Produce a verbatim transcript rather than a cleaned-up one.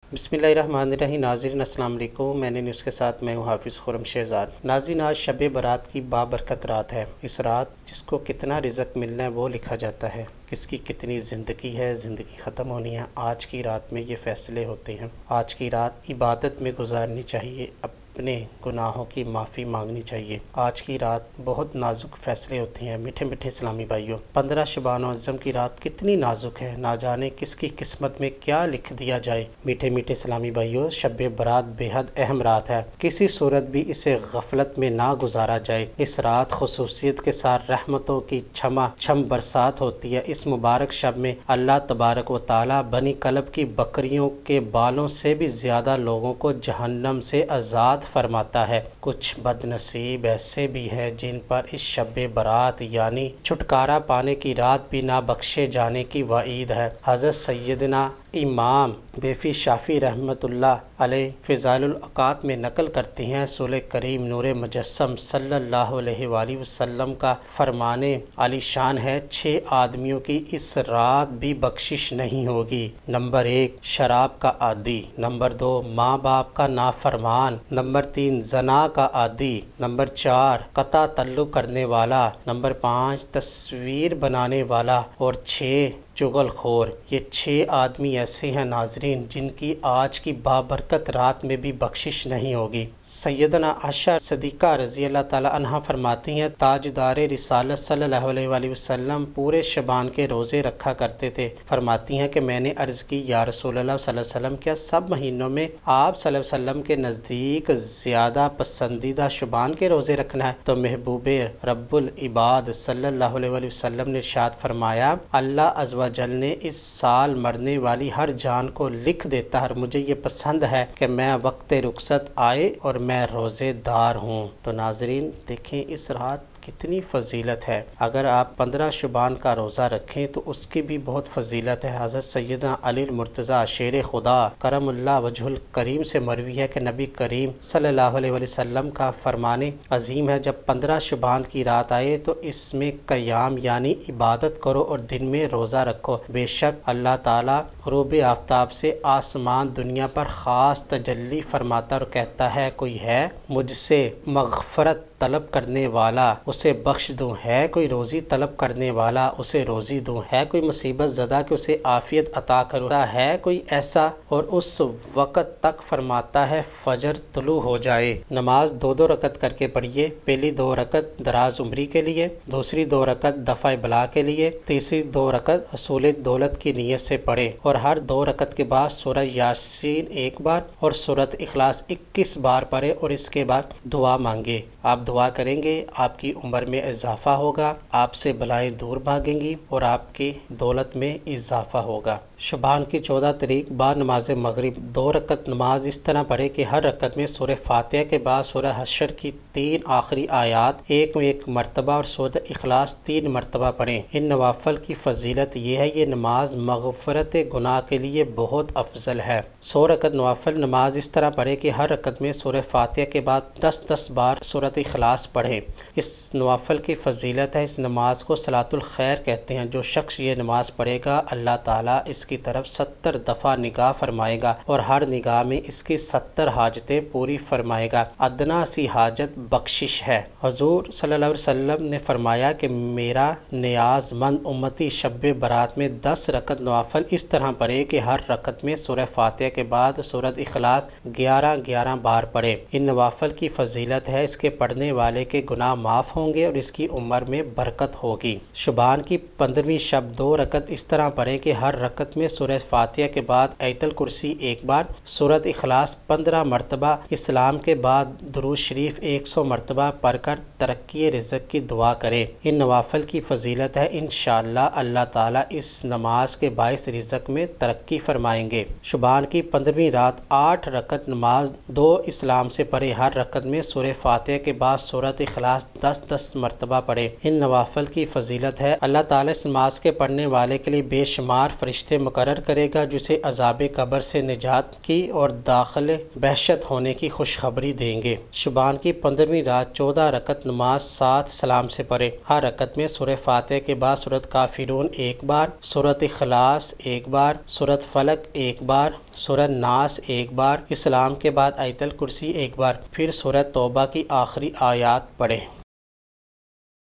بسم اللہ الرحمن الرحیم۔ ناظرین السلام علیکم، میں نے نیوز کے ساتھ میں ہوں حافظ خرم شہزاد۔ ناظرین، آج شب برات کی بابرکت رات ہے۔ اس رات جس کو کتنا رزق ملنا ہے وہ لکھا جاتا ہے، کس کی کتنی زندگی ہے، زندگی ختم ہونی ہے، آج کی رات میں یہ فیصلے ہوتے ہیں۔ آج کی رات عبادت میں گزارنی چاہیے، اپنے گناہوں کی معافی مانگنی چاہیے۔ آج کی رات بہت نازک فیصلے ہوتے ہیں۔ میٹھے میٹھے اسلامی بھائیوں، پندرہ شعبان معظم کی رات کتنی نازک ہے، نہ جانے کس کی قسمت میں کیا لکھ دیا جائے۔ میٹھے میٹھے اسلامی بھائیوں، شب برات بے حد اہم رات ہے، کسی صورت بھی اسے غفلت میں نہ گزارا جائے۔ اس رات خصوصیت کے ساتھ رحمتوں کی چھما چھم برسات ہوتی ہے۔ اس مبارک شب میں اللہ تبارک و تعالی بنی کلب کی بکریوں کے بالوں سے بھی زیادہ لوگوں کو جہنم سے آزاد فرماتا ہے۔ کچھ بد نصیب ایسے بھی ہیں جن پر اس شب برات یعنی چھٹکارا پانے کی رات بھی نہ بخشے جانے کی وعید ہے۔ حضرت سیدنا امام بیفی شافعی رحمۃ اللہ علیہ فضائل الاوقات میں نقل کرتے ہیں، رسول کریم نور مجسم صلی اللہ علیہ وآلہ وسلم کا فرمانے عالی شان ہے، چھ آدمیوں کی اس رات بھی بخشش نہیں ہوگی۔ نمبر ایک، شراب کا عادی۔ نمبر دو، ماں باپ کا نافرمان۔ نمبر تین، زنا کا عادی۔ نمبر چار، قطع تعلق کرنے والا۔ نمبر پانچ، تصویر بنانے والا۔ اور چھ، چغل خور۔ یہ چھ آدمی ایسے ہیں ناظرین جن کی آج کی بابرکت رات میں بھی بخشش نہیں ہوگی۔ سیدنا عائشہ صدیقہ رضی اللہ تعالی عنہا فرماتی ہیں، تاجدار رسالت صلی اللہ علیہ وآلہ وسلم پورے شبان کے روزے رکھا کرتے تھے۔ فرماتی ہیں کہ میں نے عرض کی، یا رسول اللہ صلی اللہ علیہ وسلم، کیا سب مہینوں میں آپ صلی اللہ علیہ وسلم کے نزدیک زیادہ پسندیدہ شبان کے روزے رکھنا ہے؟ تو محبوب رب العباد صلی اللہ علیہ وآلہ وسلم نے ارشاد فرمایا، اللہ عز و جل نے اس سال مرنے والی ہر جان کو لکھ دیتا ہے، مجھے یہ پسند ہے کہ میں وقت رخصت آئے اور میں روزے دار ہوں۔ تو ناظرین دیکھیں اس رات کتنی فضیلت ہے۔ اگر آپ پندرہ شعبان کا روزہ رکھیں تو اس کی بھی بہت فضیلت ہے۔ حضرت سیدنا علی المرتضیٰ شیر خدا کرم اللہ وجہ الکریم سے مروی ہے کہ نبی کریم صلی اللہ علیہ وآلہ وسلم کا فرمان عظیم ہے، جب پندرہ شعبان کی رات آئے تو اس میں قیام یعنی عبادت کرو اور دن میں روزہ رکھو، بے شک اللہ تعالیٰ غروب آفتاب سے آسمان دنیا پر خاص تجلی فرماتا اور کہتا ہے، کوئی ہے مجھ سے مغفرت طلب کرنے والا اسے بخش دوں، ہے کوئی روزی طلب کرنے والا اسے روزی دوں، ہے کوئی مصیبت زدہ کہ اسے عافیت عطا کروں، ہے کوئی ایسا، اور اس وقت تک فرماتا ہے فجر طلوع ہو جائے۔ نماز دو دو رکعت کر کے پڑھیے، پہلی دو رکعت دراز عمری کے لیے، دوسری دو رکعت دفع بلا کے لیے، تیسری دو رکعت حصول دولت کی نیت سے پڑھیں، اور ہر دو رکعت کے بعد سورہ یاسین ایک بار اور سورۃ اخلاص اکیس بار پڑھیں اور اس کے بعد دعا مانگے۔ آپ دعا کریں گے، آپ کی عمر میں اضافہ ہوگا، آپ سے بلائیں دور بھاگیں گی اور آپ کی دولت میں اضافہ ہوگا۔ شعبان کی چودہ تاریخ بعد نماز مغرب دو رکعت نماز اس طرح پڑھے کہ ہر رکعت میں سورہ فاتحہ کے بعد سورہ حشر کی تین آخری آیات ایک میں ایک مرتبہ اور سورہ اخلاص تین مرتبہ پڑھیں۔ ان نوافل کی فضیلت یہ ہے، یہ نماز مغفرت گناہ کے لیے بہت افضل ہے۔ سو رکعت نوافل نماز اس طرح پڑھے کہ ہر رکعت میں سورہ فاتحہ کے بعد دس دس بار سورۃ اخلاص پڑھیں۔ اس نوافل کی فضیلت ہے، اس نماز کو صلاۃ الخیر کہتے ہیں۔ جو شخص یہ نماز پڑھے گا اللہ تعالیٰ اس کی طرف ستر دفعہ نگاہ فرمائے گا اور ہر نگاہ میں اس کی ستر حاجتیں پوری فرمائے گا۔ ادنا سی حاجت بخشش ہے۔ حضور صلی اللہ علیہ وسلم نے فرمایا کہ میرا نیاز مند امتی شب برات میں دس رکعت نوافل اس طرح پڑھے کہ ہر رکعت میں سورہ فاتحہ کے بعد سورۃ اخلاص گیارہ گیارہ بار پڑھے۔ ان نوافل کی فضیلت ہے، اس کے پڑھنے والے کے گناہ معاف ہوں گے اور اس کی عمر میں برکت ہوگی۔ شعبان کی پندرہویں شب دو رکعت اس طرح پڑھے کہ ہر رکعت میں سورہ فاتحہ کے بعد آیت الکرسی ایک بار، سورۃ اخلاص پندرہ مرتبہ، اسلام کے بعد درود شریف ایک سو مرتبہ پڑھ کر ترقی رزق کی دعا کریں۔ ان نوافل کی فضیلت ہے، انشاءاللہ اللہ تعالیٰ اس نماز کے باعث رزق میں ترقی فرمائیں گے۔ شعبان کی پندرہویں رات آٹھ رکعت نماز دو اسلام سے پڑھے، ہر رکعت میں سورہ فاتحہ کے بعد سورۃ اخلاص دس دس مرتبہ پڑھے۔ ان نوافل کی فضیلت ہے، اللہ تعالیٰ اس نماز کے پڑھنے والے کے لیے بے شمار فرشتے مقرر کرے گا جسے عذاب قبر سے نجات کی اور داخل بہشت ہونے کی خوشخبری دیں گے۔ شعبان کی پندرہویں رات چودہ رکعت نماز سات سلام سے پڑھے۔ ہر رکعت میں سورہ فاتحہ کے بعد سورۃ کافرون ایک بار، سورۃ اخلاص ایک بار، سورۃ فلق ایک بار، سورۃ ناس ایک بار، اسلام کے بعد آیت الکرسی ایک بار، پھر سورۃ توبہ کی آخری آیات پڑھے۔